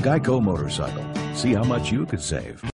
Geico Motorcycle. See how much you could save.